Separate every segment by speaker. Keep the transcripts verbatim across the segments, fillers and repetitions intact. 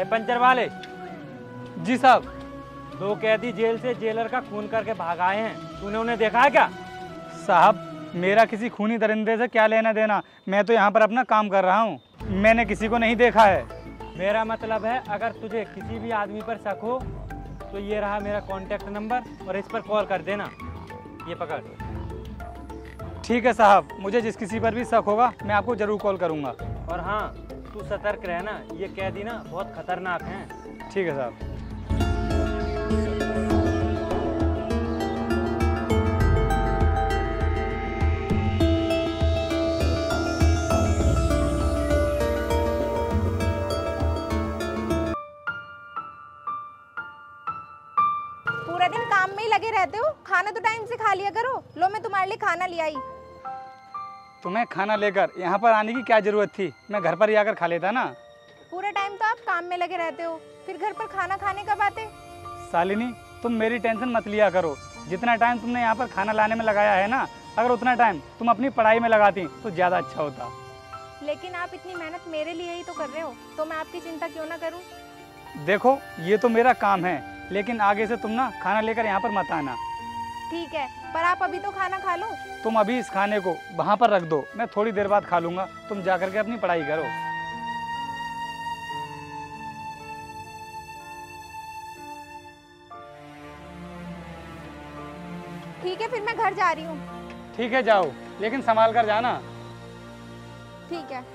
Speaker 1: Puncture वाले।
Speaker 2: जी साहब।
Speaker 1: दो कैदी जेल से जेलर का खून करके भाग आए हैं, तूने उन्हें देखा है क्या?
Speaker 2: साहब मेरा किसी खूनी दरिंदे से क्या लेना देना, मैं तो यहाँ पर अपना काम कर रहा हूँ, मैंने किसी को नहीं देखा है।
Speaker 1: मेरा मतलब है अगर तुझे किसी भी आदमी पर शक हो तो ये रहा मेरा कॉन्टैक्ट नंबर और इस पर कॉल कर देना। ये पकड़।
Speaker 2: ठीक है साहब, मुझे जिस किसी पर भी शक होगा मैं आपको ज़रूर कॉल करूँगा।
Speaker 1: और हाँ, तू सतर्क रहना, ये कैदी ना बहुत खतरनाक हैं।
Speaker 2: ठीक है साहब।
Speaker 3: पूरा दिन काम में ही लगे रहते हो, खाना तो टाइम से खा लिया करो। लो मैं तुम्हारे लिए खाना ले आई।
Speaker 2: तुम्हें खाना लेकर यहाँ पर आने की क्या जरूरत थी, मैं घर पर ही आकर खा लेता ना।
Speaker 3: पूरा टाइम तो आप काम में लगे रहते हो, फिर घर पर खाना खाने कब आते?
Speaker 2: शालिनी तुम मेरी टेंशन मत लिया करो, जितना टाइम तुमने यहाँ पर खाना लाने में लगाया है ना, अगर उतना टाइम तुम अपनी पढ़ाई में लगाती तो ज़्यादा अच्छा होता।
Speaker 3: लेकिन आप इतनी मेहनत मेरे लिए ही तो कर रहे हो, तो मैं आपकी चिंता क्यों ना करूं?
Speaker 2: देखो ये तो मेरा काम है, लेकिन आगे से तुम ना खाना लेकर यहाँ पर मत आना।
Speaker 3: ठीक है, पर आप अभी तो खाना खा लो।
Speaker 2: तुम अभी इस खाने को वहाँ पर रख दो, मैं थोड़ी देर बाद खा लूँगा, तुम जा करके अपनी पढ़ाई करो।
Speaker 3: ठीक है, फिर मैं घर जा रही हूँ।
Speaker 2: ठीक है जाओ, लेकिन संभाल कर जाना।
Speaker 3: ठीक है।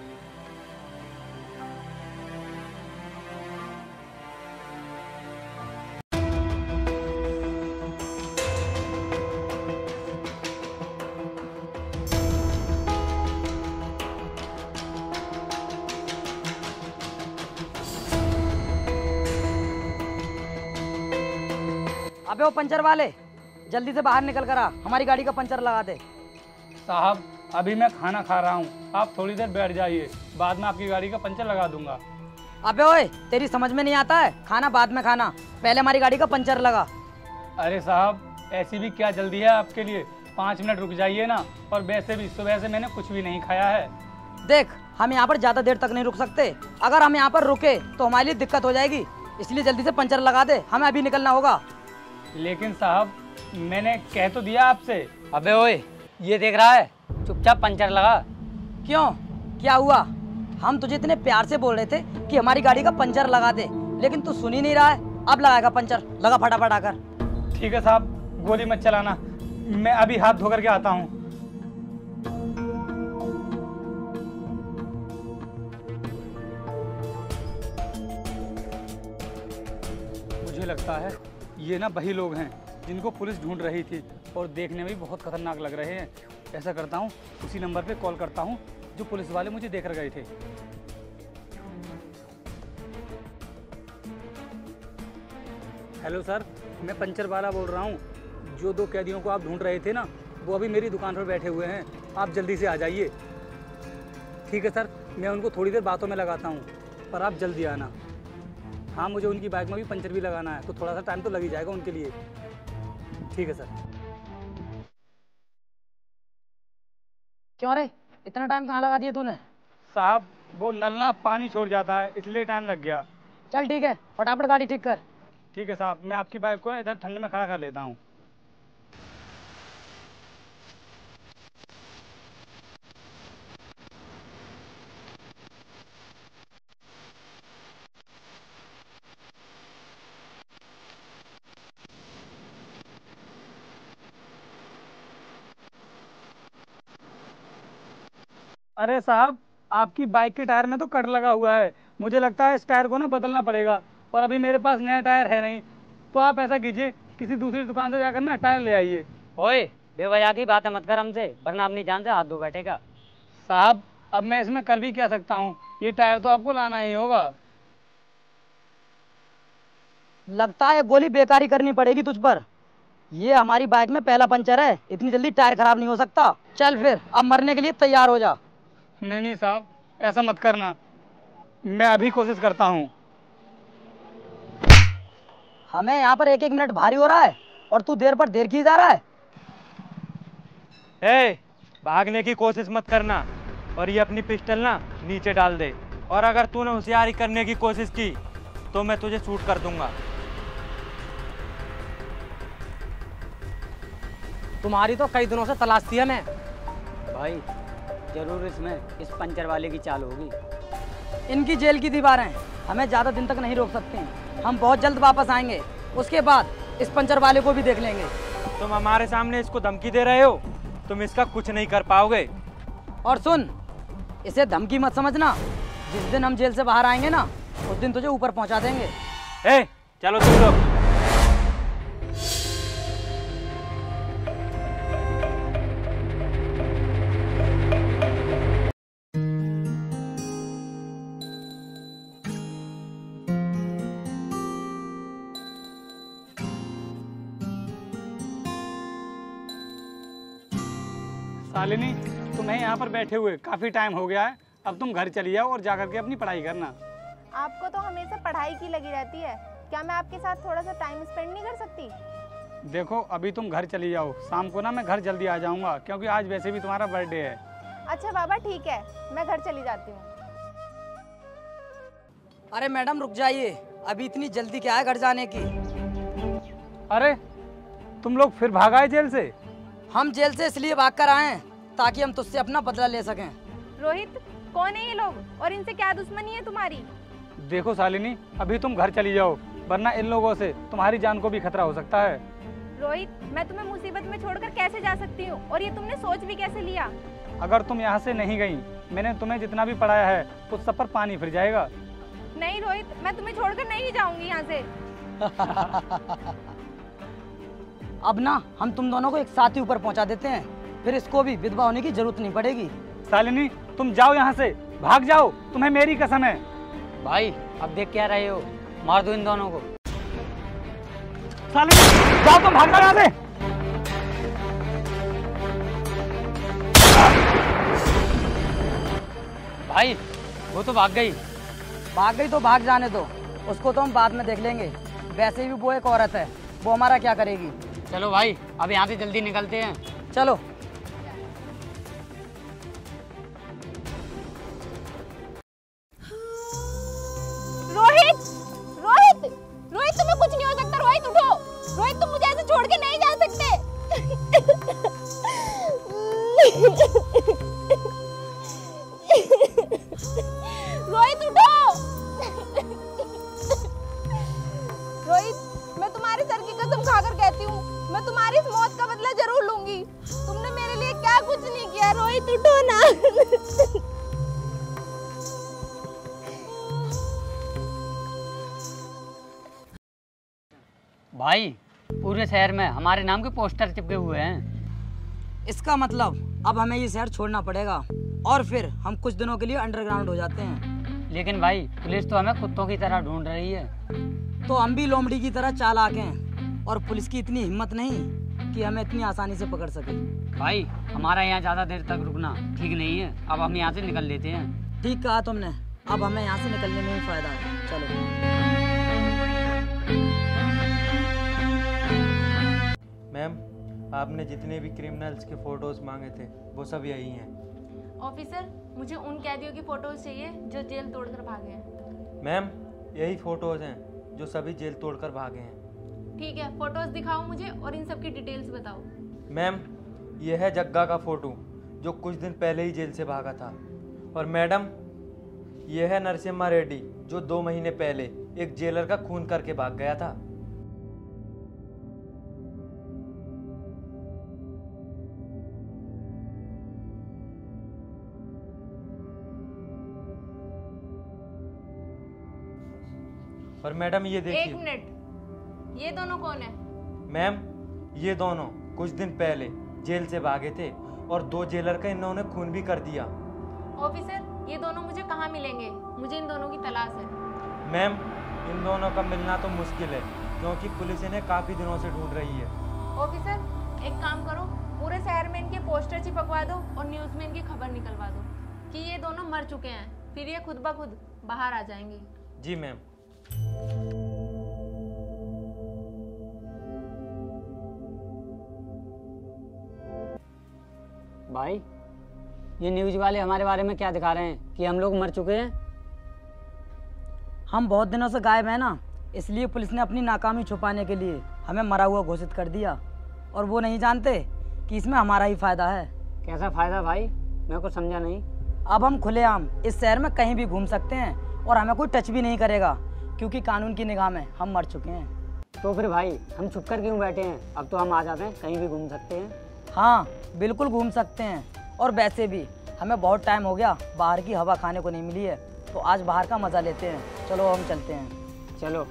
Speaker 4: अबे वो पंचर वाले, जल्दी से बाहर निकल कर आ, हमारी गाड़ी का पंचर लगा दे।
Speaker 2: साहब अभी मैं खाना खा रहा हूँ, आप थोड़ी देर बैठ जाइए, बाद में आपकी गाड़ी का पंचर लगा दूंगा।
Speaker 4: अबे ओए, तेरी समझ में नहीं आता है, खाना बाद में खाना, पहले हमारी गाड़ी का पंचर लगा।
Speaker 2: अरे साहब ऐसी भी क्या जल्दी है आपके लिए, पाँच मिनट रुक जाइए ना, और वैसे भी सुबह से मैंने कुछ भी नहीं खाया है।
Speaker 4: देख हम यहाँ पर ज़्यादा देर तक नहीं रुक सकते, अगर हम यहाँ पर रुके तो हमारे लिए दिक्कत हो जाएगी, इसलिए जल्दी से पंचर लगा दे, हमें अभी निकलना होगा।
Speaker 2: लेकिन साहब मैंने कह तो दिया आपसे।
Speaker 1: अबे ओए, ये देख रहा है, चुपचाप पंचर लगा।
Speaker 4: क्यों, क्या हुआ? हम तुझे इतने प्यार से बोल रहे थे कि हमारी गाड़ी का पंचर लगा दे, लेकिन तू सुन ही नहीं रहा है। अब लगाएगा पंचर, लगा फटाफट आकर।
Speaker 2: ठीक है साहब, गोली मत चलाना, मैं अभी हाथ धो करके आता हूँ। मुझे लगता है ये ना वही लोग हैं जिनको पुलिस ढूंढ रही थी, और देखने में भी बहुत खतरनाक लग रहे हैं। ऐसा करता हूँ, उसी नंबर पे कॉल करता हूँ जो पुलिस वाले मुझे देख कर गए थे। हेलो सर, मैं पंचर वाला बोल रहा हूँ। जो दो कैदियों को आप ढूंढ रहे थे ना, वो अभी मेरी दुकान पर बैठे हुए हैं, आप जल्दी से आ जाइए। ठीक है सर, मैं उनको थोड़ी देर बातों में लगाता हूँ, पर आप जल्दी आना। हाँ, मुझे उनकी बाइक में भी पंचर भी लगाना है, तो थोड़ा सा टाइम तो लग ही जाएगा उनके लिए। ठीक है सर।
Speaker 4: क्यों रे, इतना टाइम कहाँ लगा दिया तूने?
Speaker 2: साहब वो नल ना पानी छोड़ जाता है, इसलिए टाइम लग गया।
Speaker 4: चल ठीक है, फटाफट गाड़ी ठीक कर।
Speaker 2: ठीक है साहब, मैं आपकी बाइक को इधर ठंड में खड़ा कर लेता हूँ। अरे साहब, आपकी बाइक के टायर में तो कट लगा हुआ है, मुझे लगता है इस टायर को ना बदलना पड़ेगा, और अभी मेरे पास नया टायर है नहीं। तो आप ऐसा कीजिए, किसी दूसरी दुकान से जाकर ना टायर ले आइए।
Speaker 1: ओए, बेवजह की बातें मत कर हमसे, वरना अपनी जान से हाथ धो बैठेगा।
Speaker 2: साहब अब मैं इसमें कर भी क्या सकता हूँ, ये टायर तो आपको लाना ही होगा।
Speaker 4: लगता है गोली बेकारी करनी पड़ेगी तुझ पर, ये हमारी बाइक में पहला पंचर है, इतनी जल्दी टायर खराब नहीं हो सकता। चल फिर अब मरने के लिए तैयार हो जा।
Speaker 2: नहीं नहीं साहब, ऐसा मत करना, मैं अभी कोशिश करता हूँ।
Speaker 4: हमें यहाँ पर एक एक मिनट भारी हो रहा है और तू देर पर देर की जा रहा है।
Speaker 1: ए, भागने की कोशिश मत करना, और ये अपनी पिस्टल ना नीचे डाल दे, और अगर तूने होशियारी करने की कोशिश की तो मैं तुझे शूट कर दूंगा।
Speaker 5: तुम्हारी तो कई दिनों से तलाश थी हमें।
Speaker 6: भाई जरूर इसमें इस पंचर वाले की चाल होगी।
Speaker 4: इनकी जेल की दीवारें हमें ज़्यादा दिन तक नहीं रोक सकती। हम बहुत जल्द वापस आएंगे, उसके बाद इस पंचर वाले को भी देख लेंगे।
Speaker 1: तुम हमारे सामने इसको धमकी दे रहे हो, तुम इसका कुछ नहीं कर पाओगे।
Speaker 4: और सुन, इसे धमकी मत समझना। जिस दिन हम जेल से बाहर आएंगे ना, उस दिन तुझे ऊपर पहुंचा देंगे।
Speaker 1: ए, चलो तुम लोग।
Speaker 2: शालिनी, तुम्हें यहाँ पर बैठे हुए काफ़ी टाइम हो गया है। अब तुम घर चली जाओ और जा करके अपनी पढ़ाई करना।
Speaker 3: आपको तो हमेशा पढ़ाई की लगी रहती है, क्या मैं आपके साथ थोड़ा सा टाइम स्पेंड नहीं कर सकती?
Speaker 2: देखो अभी तुम घर चली जाओ, शाम को ना मैं घर जल्दी आ जाऊँगा, क्योंकि आज वैसे भी तुम्हारा बर्थडे है।
Speaker 3: अच्छा बाबा ठीक है, मैं घर चली जाती हूँ।
Speaker 4: अरे मैडम रुक जाइए, अभी इतनी जल्दी क्या है घर जाने की?
Speaker 2: अरे तुम लोग फिर भाग आए जेल से?
Speaker 4: हम जेल से इसलिए भाग कर आए हैं ताकि हम तुझसे अपना बदला ले सकें।
Speaker 3: रोहित, कौन है ये लोग और इनसे क्या दुश्मनी है तुम्हारी?
Speaker 2: देखो शालिनी, अभी तुम घर चली जाओ, वरना इन लोगों से तुम्हारी जान को भी खतरा हो सकता है।
Speaker 3: रोहित, मैं तुम्हें मुसीबत में छोड़कर कैसे जा सकती हूँ, और ये तुमने सोच भी कैसे लिया?
Speaker 2: अगर तुम यहाँ से नहीं गई, मैंने तुम्हें जितना भी पढ़ाया है उस सब पर पानी फिर जाएगा।
Speaker 3: नहीं रोहित, मैं तुम्हें छोड़कर नहीं जाऊंगी यहाँ से।
Speaker 4: अब ना हम तुम दोनों को एक साथ ही ऊपर पहुंचा देते हैं, फिर इसको भी विधवा होने की जरूरत नहीं पड़ेगी।
Speaker 2: शालिनी तुम जाओ यहाँ से, भाग जाओ, तुम्हें मेरी कसम है।
Speaker 6: भाई अब देख क्या रहे हो, मार दो इन दोनों को।
Speaker 2: शालिनी जाओ, तुम भाग जाओ यहाँ से।
Speaker 6: भाई वो तो भाग गई।
Speaker 4: भाग गई तो भाग जाने दो, उसको तो हम बाद में देख लेंगे। वैसे भी वो एक औरत है, वो हमारा क्या करेगी।
Speaker 6: चलो भाई अब यहाँ से जल्दी निकलते हैं।
Speaker 4: चलो।
Speaker 3: रोहित, रोहित, रोहित तुम्हें कुछ नहीं हो सकता। रोहित उठो, रोहित तुम मुझे ऐसे छोड़ के नहीं जा सकते। रोहित उठो। रोहित, मैं तुम्हारे सर की कसम खाकर कहती हूँ, मैं तुम्हारी इस मौत का बदला जरूर लूंगी। तुमने मेरे लिए क्या कुछ नहीं किया। रोहित उठो ना।
Speaker 6: भाई पूरे शहर में हमारे नाम के पोस्टर चिपके हुए हैं।
Speaker 4: इसका मतलब अब हमें ये शहर छोड़ना पड़ेगा, और फिर हम कुछ दिनों के लिए अंडरग्राउंड हो जाते हैं।
Speaker 6: लेकिन भाई पुलिस तो हमें कुत्तों की तरह ढूंढ रही है।
Speaker 4: तो हम भी लोमड़ी की तरह चालाक हैं, और पुलिस की इतनी हिम्मत नहीं कि हमें इतनी आसानी से पकड़ सके।
Speaker 6: भाई हमारा यहाँ ज़्यादा देर तक रुकना ठीक नहीं है, अब हम यहाँ से निकल लेते हैं।
Speaker 4: ठीक कहा तुमने, अब हमें यहाँ से निकलने में ही फायदा है। चलो।
Speaker 1: मैम, आपने जितने भी क्रिमिनल्स के फोटोज मांगे थे वो सब यही हैं।
Speaker 7: ऑफिसर, मुझे उन कैदियों की फोटोज चाहिए जो जेल तोड़कर भागे हैं।
Speaker 1: मैम, यही फोटोज हैं जो सभी जेल तोड़कर भागे हैं।
Speaker 7: ठीक है, फोटोज दिखाओ मुझे और इन सब की डिटेल्स बताओ।
Speaker 1: मैम, यह है जग्गा का फोटो जो कुछ दिन पहले ही जेल से भागा था। और मैडम, यह है नरसिम्हा रेड्डी जो दो महीने पहले एक जेलर का खून करके भाग गया था। और मैडम ये देखिए।
Speaker 7: एक मिनट, ये दोनों कौन है?
Speaker 1: मैम, ये दोनों कुछ दिन पहले जेल से भागे थे और दो जेलर का इन्होंने खून भी कर दिया।
Speaker 7: ऑफिसर, ये दोनों मुझे कहाँ मिलेंगे? मुझे इन दोनों की तलाश है।
Speaker 1: मैम, इन दोनों का मिलना तो मुश्किल है क्योंकि पुलिस इन्हें काफ़ी दिनों से ढूंढ रही है।
Speaker 7: ऑफिसर, एक काम करो, पूरे शहर में इनके पोस्टर चिपकवा दो और न्यूज़ में इनकी खबर निकलवा दो कि ये दोनों मर चुके हैं, फिर ये खुद ब खुद बाहर आ जाएंगी।
Speaker 1: जी मैम।
Speaker 6: भाई ये न्यूज़ वाले हमारे बारे में क्या दिखा रहे हैं कि हम लोग मर चुके हैं?
Speaker 4: हम बहुत दिनों से गायब हैं ना, इसलिए पुलिस ने अपनी नाकामी छुपाने के लिए हमें मरा हुआ घोषित कर दिया। और वो नहीं जानते कि इसमें हमारा ही फायदा है।
Speaker 6: कैसा फायदा भाई, मैं कुछ समझा नहीं।
Speaker 4: अब हम खुलेआम इस शहर में कहीं भी घूम सकते हैं और हमें कोई टच भी नहीं करेगा, क्योंकि कानून की निगाह में हम मर चुके हैं।
Speaker 6: तो फिर भाई हम छुप कर क्यों बैठे हैं? अब तो हम आ जाते हैं, कहीं भी घूम सकते हैं।
Speaker 4: हाँ बिल्कुल घूम सकते हैं। और वैसे भी हमें बहुत टाइम हो गया बाहर की हवा खाने को नहीं मिली है, तो आज बाहर का मज़ा लेते हैं। चलो हम चलते हैं।
Speaker 6: चलो।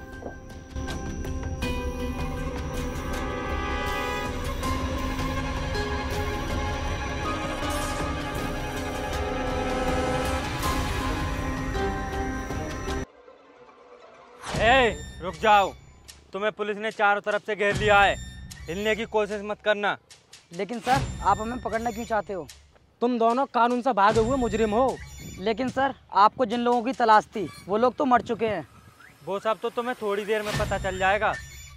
Speaker 1: ए, रुक जाओ। तुम्हें पुलिस ने चारों तरफ से घेर लिया है, हिलने की कोशिश मत करना।
Speaker 4: लेकिन सर आप हमें पकड़ना क्यों चाहते हो?
Speaker 5: तुम दोनों कानून से भागे हुए मुजरिम हो।
Speaker 4: लेकिन सर आपको जिन लोगों की तलाश थी वो लोग तो मर चुके हैं।
Speaker 1: वो सब तो तुम्हें थोड़ी देर में पता चल जाएगा।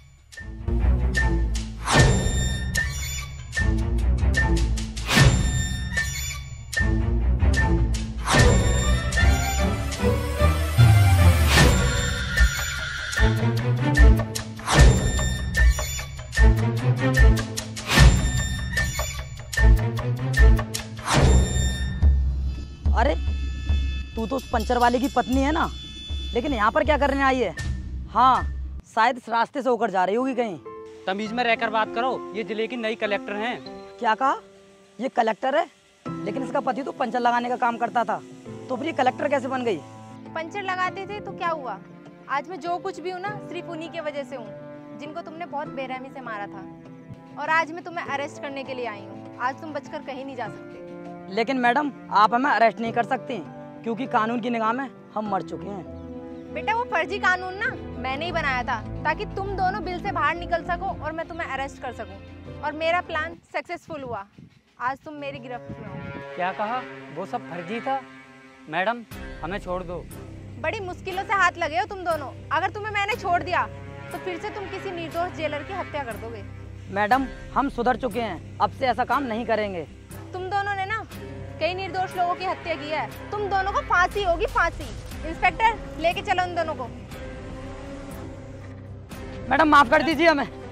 Speaker 4: अरे तू तो उस पंचर वाले की पत्नी है ना, लेकिन यहाँ पर क्या करने आई है? हाँ शायद इस रास्ते से होकर जा रही होगी कहीं।
Speaker 2: तमीज में रहकर बात करो, ये जिले की नई कलेक्टर हैं।
Speaker 4: क्या कहा? ये कलेक्टर है? लेकिन इसका पति तो पंचर लगाने का काम करता था, तो फिर ये कलेक्टर कैसे बन गई?
Speaker 7: पंचर लगाते थे तो क्या हुआ? आज मैं जो कुछ भी हूँ ना, सिर्फ उन्हीं की वजह से हूँ, जिनको तुमने बहुत बेरहमी से मारा था। और आज मैं तुम्हें अरेस्ट करने के लिए आई हूँ। आज तुम बचकर कहीं नहीं जा सकते।
Speaker 4: लेकिन मैडम आप हमें अरेस्ट नहीं कर सकती, क्योंकि कानून की निगाह में हम मर चुके हैं।
Speaker 7: बेटा वो फर्जी कानून ना मैंने ही बनाया था, ताकि तुम दोनों बिल से बाहर निकल सको और मैं तुम्हें अरेस्ट कर सकूं। और मेरा प्लान सक्सेसफुल हुआ। आज तुम मेरी गिरफ्त में हो।
Speaker 2: क्या कहा? वो सब फर्जी था? मैडम हमें छोड़ दो।
Speaker 7: बड़ी मुश्किलों से हाथ लगे हो तुम दोनों। अगर तुम्हें मैंने छोड़ दिया तो फिर से तुम किसी निर्दोष जेलर की हत्या कर दोगे।
Speaker 4: मैडम हम सुधर चुके हैं, अब से ऐसा काम नहीं करेंगे।
Speaker 7: तुम दोनों ने ना कई निर्दोष लोगों की हत्या की है। तुम दोनों को फांसी होगी, फांसी। इंस्पेक्टर लेके चलो उन दोनों को।
Speaker 4: मैडम माफ कर दीजिए हमें।